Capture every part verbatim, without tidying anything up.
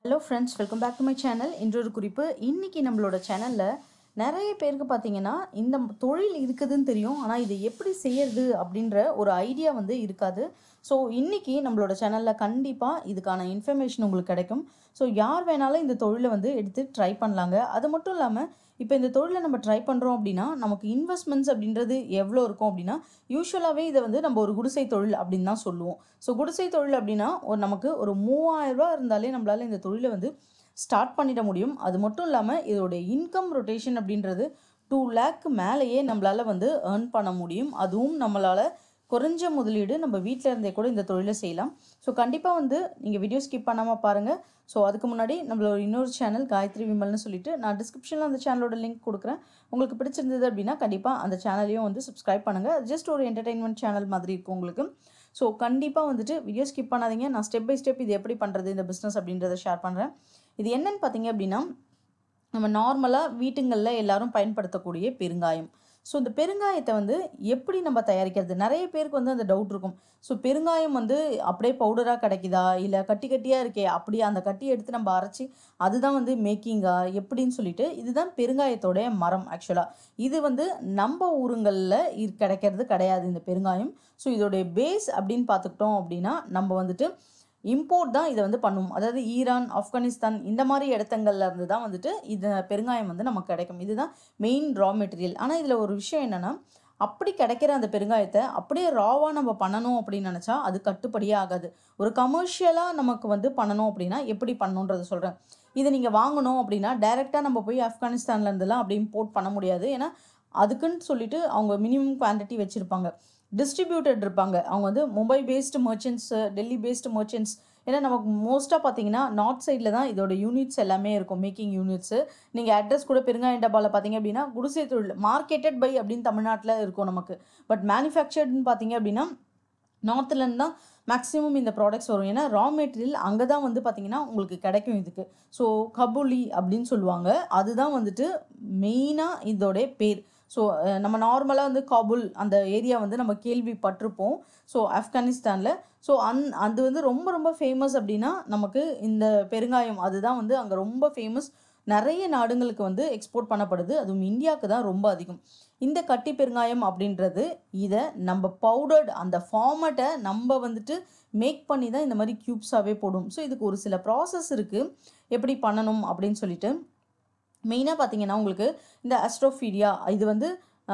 Hello friends, welcome back to my channel. இன்றொரு குறிப்பு. இன்றைக்கி நம்மளோட சேனலில் நிறைய பேருக்கு பார்த்தீங்கன்னா இந்த தொழில் இருக்குதுன்னு தெரியும், ஆனால் இதை எப்படி செய்யறது அப்படின்ற ஒரு ஐடியா வந்து இருக்காது. ஸோ இன்றைக்கி நம்மளோட சேனலில் கண்டிப்பாக இதுக்கான இன்ஃபர்மேஷன் உங்களுக்கு கிடைக்கும். ஸோ யார் வேணாலும் இந்த தொழிலை வந்து எடுத்து ட்ரை பண்ணலாங்க. அது மட்டும் இல்லாமல் இப்போ இந்த தொழிலை நம்ம ட்ரை பண்ணுறோம் அப்படின்னா நமக்கு இன்வெஸ்ட்மெண்ட்ஸ் அப்படின்றது எவ்வளோ இருக்கும் அப்படின்னா, யூஸ்வலாகவே இதை வந்து நம்ம ஒரு குடிசை தொழில் அப்படின்னு தான் சொல்லுவோம். ஸோ குடிசை தொழில் அப்படின்னா ஒரு நமக்கு ஒரு மூவாயிரம் ரூபா இருந்தாலே நம்மளால் இந்த தொழிலை வந்து ஸ்டார்ட் பண்ணிட முடியும். அது மட்டும் இல்லாமல் இதோடைய இன்கம் ரொட்டேஷன் அப்படின்றது டூ லேக் மேலேயே நம்மளால் வந்து ஏர்ன் பண்ண முடியும். அதுவும் நம்மளால் குறைஞ்ச முதலீடு நம்ம வீட்டில் இருந்தே கூட இந்த தொழிலை செய்யலாம். ஸோ கண்டிப்பாக வந்து நீங்கள் வீடியோ ஸ்கிப் பண்ணாமல் பாருங்கள். ஸோ அதுக்கு முன்னாடி நம்மளோட இன்னொரு சேனல் காயத்ரி விமல்னு சொல்லிட்டு நான் டிஸ்கிரிப்ஷனில் அந்த சேனலோட லிங்க் கொடுக்குறேன். உங்களுக்கு பிடிச்சிருந்தது அப்படின்னா கண்டிப்பாக அந்த சேனலையும் வந்து சப்ஸ்கிரைப் பண்ணுங்கள். ஜஸ்ட் ஒரு என்டர்டெயின்மெண்ட் சேனல் மாதிரி இருக்கும் உங்களுக்கு. ஸோ கண்டிப்பாக வந்துட்டு வீடியோ ஸ்கிப் பண்ணாதீங்க. நான் ஸ்டெப் பை ஸ்டெப் இது எப்படி பண்ணுறது இந்த பிஸ்னஸ் அப்படின்றத ஷேர் பண்ணுறேன். இது என்னன்னு பார்த்தீங்க அப்படின்னா, நம்ம நார்மலாக வீட்டுங்களில் எல்லாரும் பயன்படுத்தக்கூடிய பெருங்காயம். ஸோ இந்த பெருங்காயத்தை வந்து எப்படி நம்ம தயாரிக்கிறது, நிறைய பேருக்கு வந்து அந்த டவுட் இருக்கும். ஸோ பெருங்காயம் வந்து அப்படியே பவுடராக கிடைக்குதா, இல்லை கட்டி கட்டியாக இருக்கே, அப்படியே அந்த கட்டியை எடுத்து நம்ம அரைச்சி அதுதான் வந்து மேக்கிங்கா எப்படின்னு சொல்லிட்டு, இதுதான் பெருங்காயத்தோடைய மரம். ஆக்சுவலாக இது வந்து நம்ம ஊருங்களில் கிடைக்கிறது கிடையாது இந்த பெருங்காயம். ஸோ இதோடைய பேஸ் அப்படின்னு பார்த்துக்கிட்டோம் அப்படின்னா நம்ம வந்துட்டு இம்போர்ட் தான் இதை வந்து பண்ணுவோம். அதாவது ஈரான், ஆப்கானிஸ்தான் இந்த மாதிரி இடத்துங்கள்ல இருந்து தான் வந்துட்டு இது பெருங்காயம் வந்து நமக்கு கிடைக்கும். இதுதான் மெயின் ரா மெட்டீரியல். ஆனால் இதில் ஒரு விஷயம் என்னென்னா, அப்படி கிடைக்கிற அந்த பெருங்காயத்தை அப்படியே ராவாக நம்ம பண்ணணும் அப்படின்னு நினச்சா அது கட்டுப்படியே ஆகாது. ஒரு கமர்ஷியலாக நமக்கு வந்து பண்ணணும் அப்படின்னா எப்படி பண்ணணுன்றதை சொல்கிறேன். இதை நீங்கள் வாங்கணும் அப்படின்னா டைரெக்டாக நம்ம போய் ஆப்கானிஸ்தான்லேருந்துலாம் அப்படி இம்போர்ட் பண்ண முடியாது. ஏன்னா அதுக்குன்னு சொல்லிட்டு அவங்க மினிமம் குவான்டிட்டி வச்சுருப்பாங்க. டிஸ்ட்ரிபியூட்டட் இருப்பாங்க. அவங்க வந்து Mumbai based merchants, Delhi based merchants. ஏன்னா நமக்கு மோஸ்ட்டாக பார்த்தீங்கன்னா நார்த் சைடில் தான் இதோட யூனிட்ஸ் எல்லாமே இருக்கும், மேக்கிங் யூனிட்ஸு. நீங்கள் அட்ரஸ் கூட பெருங்காயம் டப்பாவில் பார்த்தீங்க அப்படின்னா குடிசை தொழில் மார்க்கெட்டட் பை அப்படின்னு தமிழ்நாட்டில் இருக்கும் நமக்கு. பட் மேனுஃபேக்சர்டுன்னு பார்த்தீங்க அப்படின்னா நார்த்லேருந்து தான் மேக்ஸிமம் இந்த ப்ராடக்ட்ஸ் வரும். ஏன்னா ரா மெட்டீரியல் அங்கே தான் வந்து பார்த்திங்கன்னா உங்களுக்கு கிடைக்கும் இதுக்கு. ஸோ கபூலி அப்படின்னு சொல்லுவாங்க. அதுதான் வந்துட்டு மெயினாக இதோடைய பேர். ஸோ நம்ம நார்மலாக வந்து காபுல் அந்த ஏரியா வந்து நம்ம கேள்விப்பட்டிருப்போம். ஸோ ஆப்கானிஸ்தானில். ஸோ அந் அது வந்து ரொம்ப ரொம்ப ஃபேமஸ் அப்படின்னா நமக்கு இந்த பெருங்காயம் அதுதான் வந்து அங்கே ரொம்ப ஃபேமஸ். நிறைய நாடுங்களுக்கு வந்து எக்ஸ்போர்ட் பண்ணப்படுது. அதுவும் இந்தியாவுக்கு தான் ரொம்ப அதிகம். இந்த கட்டி பெருங்காயம் அப்படின்றது இதை நம்ம பவுடர்டு அந்த ஃபார்மட்டை நம்ம வந்துட்டு மேக் பண்ணி தான் இந்த மாதிரி க்யூப்ஸாகவே போடும். ஸோ இதுக்கு ஒரு சில ப்ராசஸ் இருக்குது எப்படி பண்ணணும் அப்படின்னு சொல்லிட்டு. மெயினாக பார்த்தீங்கன்னா உங்களுக்கு இந்த அஸ்ட்ரோஃபீடியா இது வந்து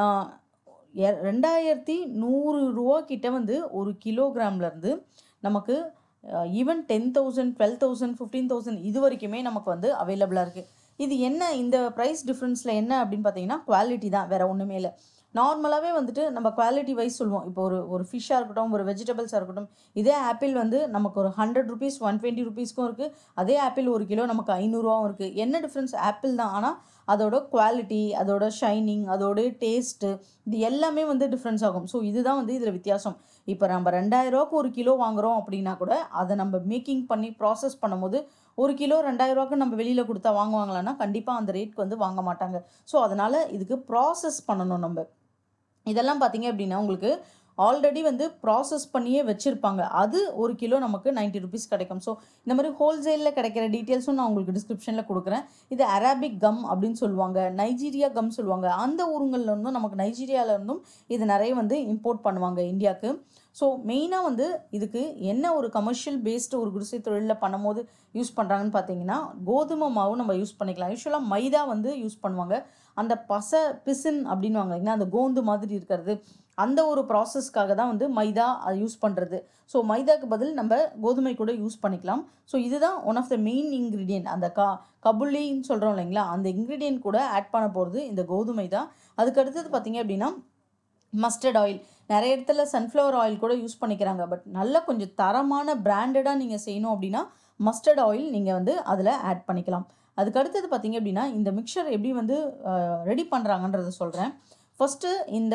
ரெண்டாயிரத்தி நூறு ரூபா கிட்ட வந்து ஒரு கிலோகிராம்லேருந்து நமக்கு even ten thousand twelve thousand fifteen thousand இது வரைக்குமே நமக்கு வந்து அவைலபிளாக இருக்குது. இது என்ன இந்த ப்ரைஸ் டிஃப்ரென்ஸில் என்ன அப்படின்னு பார்த்தீங்கன்னா குவாலிட்டி தான், வேறு ஒன்றுமே இல்லை. நார்மலாகவே வந்துட்டு நம்ம குவாலிட்டி வைஸ் சொல்லுவோம். இப்போ ஒரு ஒரு ஃபிஷ்ஷாக இருக்கட்டும், ஒரு வெஜிடபிள்ஸாக இருக்கட்டும், இதே ஆப்பிள் வந்து நமக்கு ஒரு ஹண்ட்ரட் ருபீஸ் ஒன் டுவெண்ட்டி ருபீஸ்க்கும் இருக்குது. அதே ஆப்பிள் ஒரு கிலோ நமக்கு ஐநூறுரூவாவும் இருக்குது. என்ன டிஃப்ரென்ஸ்? ஆப்பிள் தான். ஆனால் அதோட குவாலிட்டி, அதோட ஷைனிங், அதோட டேஸ்ட்டு இது எல்லாமே வந்து டிஃப்ரென்ஸ் ஆகும். ஸோ இதுதான் வந்து இதில் வித்தியாசம். இப்போ நம்ம ரெண்டாயிரரூவாக்கு ஒரு கிலோ வாங்குகிறோம் அப்படின்னா கூட அதை நம்ம மேக்கிங் பண்ணி ப்ராசஸ் பண்ணும்போது ஒரு கிலோ ரெண்டாயிரரூவாக்கு நம்ம வெளியில் கொடுத்தா வாங்குவாங்களான்னா கண்டிப்பாக அந்த ரேட்க்கு வந்து வாங்க மாட்டாங்க. ஸோ அதனால் இதுக்கு ப்ராசஸ் பண்ணணும் நம்ம. இதெல்லாம் பார்த்தீங்க அப்படின்னா உங்களுக்கு ஆல்ரெடி வந்து ப்ராசஸ் பண்ணியே வச்சுருப்பாங்க. அது ஒரு கிலோ நமக்கு நைன்ட்டி ருபீஸ் கிடைக்கும். ஸோ இந்த மாதிரி ஹோல்சேலில் கிடைக்கிற டீட்டெயில்ஸும் நான் உங்களுக்கு டிஸ்கிரிப்ஷனில் கொடுக்குறேன். இது அரேபிக் கம் அப்படின்னு சொல்லுவாங்க, நைஜீரியா கம் சொல்லுவாங்க. அந்த ஊருங்களில் இருந்தும் நமக்கு நைஜீரியாவில் இருந்தும் இது நிறைய வந்து இம்போர்ட் பண்ணுவாங்க இந்தியாவுக்கு. ஸோ மெயினாக வந்து இதுக்கு என்ன ஒரு கமர்ஷியல் பேஸ்டு ஒரு குடிசை தொழிலில் பண்ணும்போது யூஸ் பண்ணுறாங்கன்னு பார்த்தீங்கன்னா கோதுமை மாவு நம்ம யூஸ் பண்ணிக்கலாம். யூஸ்வலாக மைதா வந்து யூஸ் பண்ணுவாங்க. அந்த பசை பிசின் அப்படின்வாங்க இல்லைங்களா, அந்த கோந்து மாதிரி இருக்கிறது, அந்த ஒரு ப்ராசஸ்க்காக தான் வந்து மைதா அது யூஸ் பண்ணுறது. ஸோ மைதாக்கு பதில் நம்ம கோதுமை கூட யூஸ் பண்ணிக்கலாம். ஸோ இதுதான் one of the main ingredient. அந்த கா கபுலின்னு சொல்கிறோம் இல்லைங்களா, அந்த இன்க்ரீடியன்ட் கூட ஆட் பண்ண போகிறது இந்த கோதுமை தான். அதுக்கு அடுத்தது பார்த்தீங்க அப்படின்னா மஸ்டர்ட் ஆயில். நிறைய இடத்துல சன்ஃப்ளவர் ஆயில் கூட யூஸ் பண்ணிக்கிறாங்க. பட் நல்ல கொஞ்சம் தரமான பிராண்டடாக நீங்கள் செய்யணும் அப்படின்னா மஸ்டர்ட் ஆயில் நீங்கள் வந்து அதில் ஆட் பண்ணிக்கலாம். அதுக்கு அடுத்தது பார்த்தீங்க அப்படின்னா இந்த மிக்சர் எப்படி வந்து ரெடி பண்ணுறாங்கன்றத சொல்கிறேன். ஃபஸ்ட்டு இந்த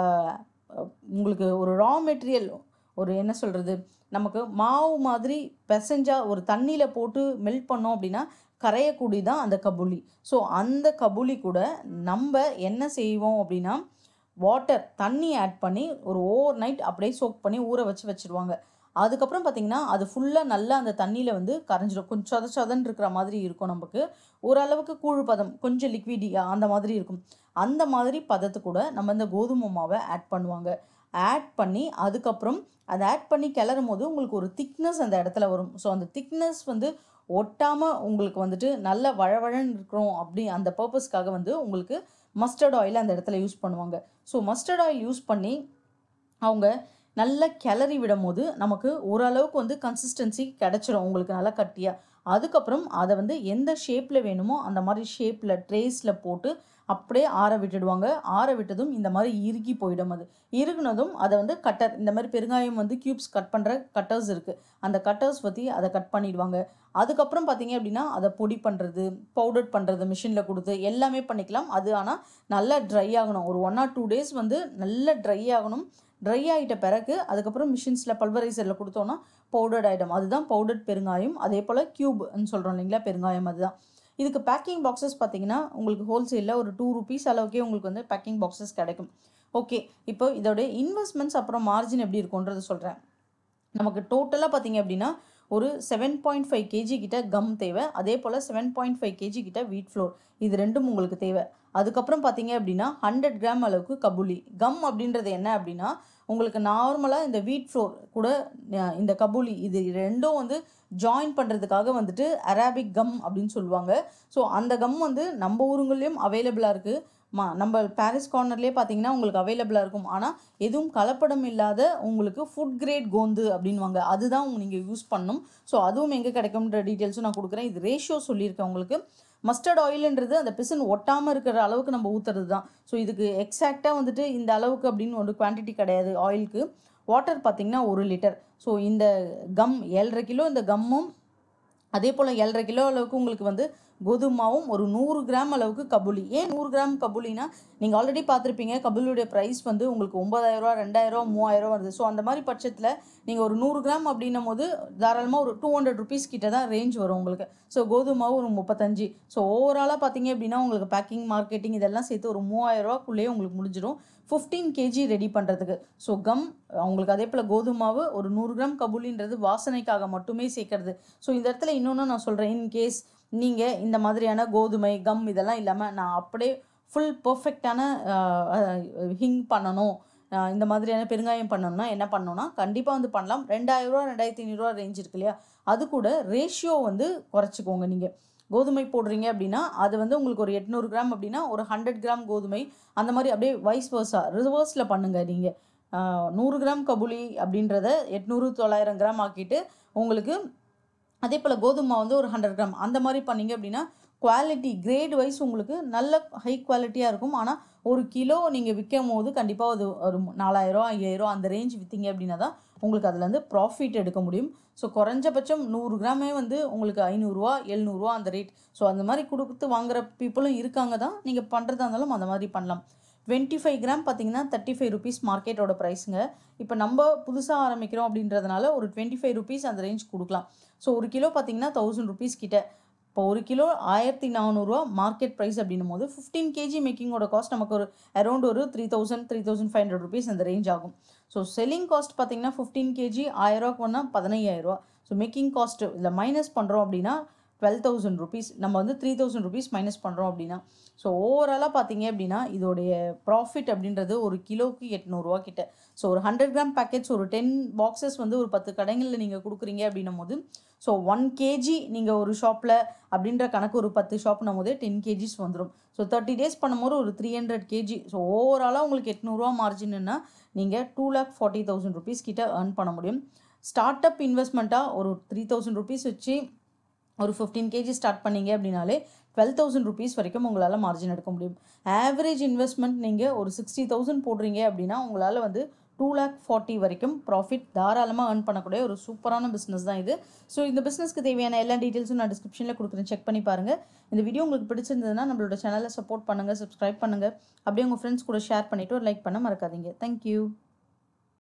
உங்களுக்கு ஒரு ரா மெட்டீரியல் ஒரு என்ன சொல்கிறது, நமக்கு மாவு மாதிரி பிசைஞ்சா ஒரு தண்ணியில் போட்டு மெல்ட் பண்ணோம் அப்படின்னா கரையக்கூடி தான் அந்த கபூலி. ஸோ அந்த கபூலி கூட நம்ம என்ன செய்வோம் அப்படின்னா வாட்டர் தண்ணி ஆட் பண்ணி ஒரு ஓவர் நைட் அப்படியே சோக் பண்ணி ஊற வச்சு வச்சுருவாங்க. அதுக்கப்புறம் பார்த்தீங்கன்னா அது ஃபுல்லாக நல்லா அந்த தண்ணியில் வந்து கரைஞ்சிடும். கொஞ்சம் சொத சொதன்னு இருக்கிற மாதிரி இருக்கும். நமக்கு ஓரளவுக்கு கூழ் பதம் கொஞ்சம் லிக்விடியா அந்த மாதிரி இருக்கும். அந்த மாதிரி பதத்து கூட நம்ம இந்த கோதுமை மாவை ஆட் பண்ணுவாங்க. ஆட் பண்ணி அதுக்கப்புறம் அதை ஆட் பண்ணி கிளறும் போது உங்களுக்கு ஒரு திக்னஸ் அந்த இடத்துல வரும். ஸோ அந்த திக்னஸ் வந்து ஒட்டாமல் உங்களுக்கு வந்துட்டு நல்ல வழவழன்னு இருக்கிறோம் அப்படி அந்த பர்பஸ்க்காக வந்து உங்களுக்கு மஸ்டர்ட் ஆயில் அந்த இடத்துல யூஸ் பண்ணுவாங்க. ஸோ மஸ்டர்ட் ஆயில் யூஸ் பண்ணி அவங்க நல்லா கிளறி விடும் போது நமக்கு ஓரளவுக்கு வந்து கன்சிஸ்டன்சி கிடச்சிரும் உங்களுக்கு நல்லா கட்டியாக. அதுக்கப்புறம் அதை வந்து எந்த ஷேப்பில் வேணுமோ அந்த மாதிரி ஷேப்பில் ட்ரேஸில் போட்டு அப்படியே ஆற விட்டுடுவாங்க. ஆற விட்டதும் இந்த மாதிரி இறுகி போயிடும். அது இறுகுனதும் அதை வந்து கட்டர் இந்த மாதிரி பெருங்காயம் வந்து க்யூப்ஸ் கட் பண்ணுற கட்டர்ஸ் இருக்குது. அந்த கட்டர்ஸ் பற்றி அதை கட் பண்ணிடுவாங்க. அதுக்கப்புறம் பார்த்தீங்க அப்படின்னா அதை பொடி பண்ணுறது பவுடர் பண்ணுறது மிஷினில் கொடுத்து எல்லாமே பண்ணிக்கலாம். அது ஆனால் நல்லா ட்ரை ஆகணும். ஒரு ஒன் ஆர் டூ டேஸ் வந்து நல்லா ட்ரை ஆகணும். ட்ரை ஆகிட்ட பிறகு அதுக்கப்புறம் மிஷின்ஸில் பல்வரைசரில் கொடுத்தோன்னா பவுடர்ட் ஆகிடும். அதுதான் பவுடர்ட் பெருங்காயம். அதே போல் க்யூப்னு சொல்கிறோம் இல்லைங்களா பெருங்காயம், அதுதான். இதுக்கு பேக்கிங் பாக்ஸஸ் பார்த்தீங்கன்னா உங்களுக்கு ஹோல்சேலில் ஒரு டூ ருபீஸ் அளவுக்கே உங்களுக்கு வந்து பேக்கிங் பாக்ஸஸ் கிடைக்கும். ஓகே, இப்போ இதோட இன்வெஸ்ட்மெண்ட்ஸ் அப்புறம் மார்ஜின் எப்படி இருக்கும்ன்றது சொல்கிறேன். நமக்கு டோட்டலாக பார்த்தீங்க அப்படின்னா ஒரு செவன் பாயிண்ட் ஃபைவ் கேஜி கிட்ட கம் தேவை. அதே போல் செவன் பாயிண்ட் ஃபைவ் கேஜி கிட்ட வீட் ஃப்ளோர், இது ரெண்டும் உங்களுக்கு தேவை. அதுக்கப்புறம் பார்த்தீங்க அப்படின்னா ஹண்ட்ரட் கிராம் அளவுக்கு கபூலி. கம் அப்படின்றது என்ன அப்படின்னா உங்களுக்கு நார்மலாக இந்த வீட் ஃப்ளோர் கூட இந்த கபூலி இது ரெண்டும் வந்து ஜாயின் பண்ணுறதுக்காக வந்துட்டு அரேபிக் கம் அப்படின்னு சொல்லுவாங்க. ஸோ அந்த கம் வந்து நம்ம ஊருங்கள்லேயும் அவைலபிளாக இருக்குது. மா நம்ம பாரிஸ் கார்னர்லேயே பார்த்தீங்கன்னா உங்களுக்கு அவைலபிளாக இருக்கும். ஆனால் எதுவும் கலப்படம் இல்லாத உங்களுக்கு ஃபுட் கிரேட் கோந்து அப்படின்வாங்க, அதுதான் நீங்கள் யூஸ் பண்ணணும். ஸோ அதுவும் எங்கே கிடைக்கும்ன்ற டீட்டெயில்ஸும் நான் கொடுக்குறேன். இது ரேஷியோ சொல்லியிருக்கேன் உங்களுக்கு. மஸ்டர்ட் ஆயில்ன்றது அந்த பிசன் ஒட்டாமல் இருக்கிற அளவுக்கு நம்ம ஊற்றுறது தான். ஸோ இதுக்கு எக்ஸாக்டாக வந்துட்டு இந்த அளவுக்கு அப்படின்னு ஒரு குவான்டிட்டி கிடையாது ஆயிலுக்கு. வாட்டர் பார்த்திங்கன்னா ஒரு லிட்டர். ஸோ இந்த கம் ஏழரை கிலோ இந்த கம்மும் அதே போல் ஏழரை கிலோ அளவுக்கு உங்களுக்கு வந்து கோதுமாவும் ஒரு நூறு கிராம் அளவுக்கு கபூலி. ஏன் நூறு கிராம் கபூலினா நீங்கள் ஆல்ரெடி பார்த்துருப்பீங்க கபூலியுடைய ப்ரைஸ் வந்து உங்களுக்கு ஒம்பதாயிரரூவா ரெண்டாயிரரூவா மூவாயிரரூவா வருது. ஸோ அந்த மாதிரி பட்சத்தில் நீங்கள் ஒரு நூறு கிராம் அப்படின்னும் போது தாராளமாக ஒரு டூ ஹண்ட்ரட் ருபீஸ் கிட்ட தான் ரேஞ்ச் வரும் உங்களுக்கு. ஸோ கோதுமாவும் ஒரு முப்பத்தஞ்சு. ஸோ ஓவராலாக பார்த்தீங்க அப்படின்னா உங்களுக்கு பேக்கிங் மார்க்கெட்டிங் இதெல்லாம் சேர்த்து ஒரு மூவாயிரரூவாக்குள்ளேயே உங்களுக்கு முடிஞ்சிடும் ஃபிஃப்டீன் கேஜி ரெடி பண்ணுறதுக்கு. ஸோ கம் உங்களுக்கு அதே போல் கோதுமாவு ஒரு நூறு கிராம் கபூலின்றது வாசனைக்காக மட்டுமே சேர்க்கறது. ஸோ இந்த இடத்துல இன்னொன்று நான் சொல்கிறேன், இன்கேஸ் நீங்கள் இந்த மாதிரியான கோதுமை கம் இதெல்லாம் இல்லாமல் நான் அப்படியே ஃபுல் பர்ஃபெக்டான ஹிங் பண்ணணும், இந்த மாதிரியான பெருங்காயம் பண்ணணும்னா என்ன பண்ணணும்னா கண்டிப்பாக வந்து பண்ணலாம். ரெண்டாயிரரூவா ரெண்டாயிரத்தி ஐநூறுரூவா ரேஞ்ச் இருக்கு இல்லையா, அது கூட ரேஷியோ வந்து குறைச்சிக்கோங்க. நீங்கள் கோதுமை போடுறீங்க அப்படின்னா அது வந்து உங்களுக்கு ஒரு எட்நூறு கிராம் அப்படின்னா ஒரு ஹண்ட்ரட் கிராம் கோதுமை அந்த மாதிரி அப்படியே வைஸ் வர்ஸா ரிவர்ஸில் பண்ணுங்கள். நீங்கள் நூறு கிராம் கபூலி அப்படின்றத எட்நூறு தொள்ளாயிரம் கிராம் ஆக்கிட்டு உங்களுக்கு அதே போல் கோதுமை வந்து ஒரு ஹண்ட்ரட் கிராம் அந்த மாதிரி பண்ணிங்க அப்படின்னா குவாலிட்டி கிரேட் வைஸ் உங்களுக்கு நல்ல ஹை குவாலிட்டியாக இருக்கும். ஆனால் ஒரு கிலோ நீங்கள் விற்கும் போது கண்டிப்பாக அது ஒரு நாலாயிரம் ஐயாயிரம் அந்த ரேஞ்ச் விற்றீங்க அப்படின்னா தான் உங்களுக்கு அதுலேருந்து ப்ராஃபிட் எடுக்க முடியும். ஸோ குறைஞ்சபட்சம் நூறு கிராமே வந்து உங்களுக்கு ஐநூறுரூவா எழுநூறுவா அந்த ரேட். ஸோ அந்த மாதிரி கொடுத்து வாங்குகிற பீப்புளும் இருக்காங்க தான். நீங்கள் பண்ணுறதா இருந்தாலும் அந்த மாதிரி பண்ணலாம். டுவெண்ட்டி ஃபைவ் கிராம் பார்த்தீங்கன்னா தேர்ட்டி ஃபைவ் ருபீஸ் மார்க்கெட்டோட ப்ரைஸுங்க. இப்போ நம்ம புதுசாக ஆரம்பிக்கிறோம் அப்படின்றதுனால ஒரு டுவெண்ட்டி ஃபைவ் ருபீஸ் அந்த ரேஞ்ச் கொடுக்கலாம். ஸோ ஒரு கிலோ பார்த்தீங்கன்னா தௌசண்ட் ருபீஸ் கிட்ட. இப்போ ஒரு கிலோ ஆயிரத்தி நானூறுரூவா மார்க்கெட் ப்ரைஸ் அப்படின்னும் போது ஃபிஃப்டீன் கேஜி மேக்கிங்கோட காஸ்ட் நமக்கு ஒரு அரௌண்ட் ஒரு three thousand three thousand five hundred rupees அந்த ரேஞ்ச் ஆகும். ஸோ செல்லிங் காஸ்ட் பார்த்தீங்கன்னா ஃபிஃப்டீன் கேஜி ஆயிரரூவாக்கு வந்தால் பதினையாயிரரூவா. ஸோ மேக்கிங் காஸ்ட் இதில் மைனஸ் பண்ணுறோம் அப்படின்னா டுவெல் தௌசண்ட் ருபீஸ் நம்ம வந்து த்ரீ தௌசண்ட் ருபீஸ் மைனஸ் பண்ணுறோம் அப்படின்னா ஸோ ஓவராலாக பார்த்தீங்க அப்படின்னா இதோடைய ப்ராஃபிட் அப்படின்றது ஒரு கிலோக்கு எட்நூறுரூவா கிட்ட. ஸோ ஒரு ஹண்ட்ரட் கிராம் பேக்கெட்ஸ் ஒரு டென் பாக்ஸஸ் வந்து ஒரு பத்து கடைகளில் நீங்கள் கொடுக்குறீங்க அப்படின்னும் போது ஸோ ஒன் கேஜி நீங்கள் ஒரு ஷாப்பில் அப்படின்ற கணக்கு ஒரு பத்து ஷாப்னும் போதே டென் கேஜிஸ் வந்துடும். ஸோ தேர்ட்டி டேஸ் பண்ணும்போது ஒரு த்ரீ ஹண்ட்ரட் கேஜி. ஸோ ஓவராலாக உங்களுக்கு எட்நூறுரூவா மார்ஜின்னா நீங்கள் two lakh forty thousand rupees கிட்ட ஏர்ன் பண்ண முடியும். ஸ்டார்ட் அப் இன்வெஸ்ட்மெண்ட்டாக ஒரு த்ரீ தௌசண்ட் ருபீஸ் வச்சு ஒரு ஃபிஃப்டீன் கேஜி ஸ்டார்ட் பண்ணிங்க அப்படின்னாலே டுவெல் தௌசண்ட் ருபீஸ் வரைக்கும் உங்களால் மார்ஜின் எடுக்க முடியும். ஆவரேஜ் இன்வெஸ்ட்மெண்ட் நீங்கள் ஒரு சிக்ஸ்டி தௌசண்ட் போடுறீங்க அப்படின்னா உங்களால் வந்து டூ லேக் ஃபார்ட்டி வரைக்கும் ப்ராஃபிட் தாராளமாக ஏர்ன் பண்ணக்கூடிய ஒரு சூப்பரான பிஸ்னஸ் தான் இது. ஸோ இந்த பிஸ்னஸ்க்கு தேவையான எல்லா டீட்டெயில்ஸும் நான் டிஸ்கிரிப்ஷனில் கொடுக்குறேன், செக் பண்ணி பாருங்கள். இந்த வீடியோ உங்களுக்கு பிடிச்சிருந்ததுன்னா நம்மளோட சேனலை சப்போர்ட் பண்ணுங்கள், சப்ஸ்கிரைப் பண்ணுங்கள், அப்படியே உங்கள் ஃப்ரெண்ட்ஸ் கூட ஷேர் பண்ணிவிட்டு ஒரு லைக் பண்ண மறக்காதீங்க. தேங்க்யூ.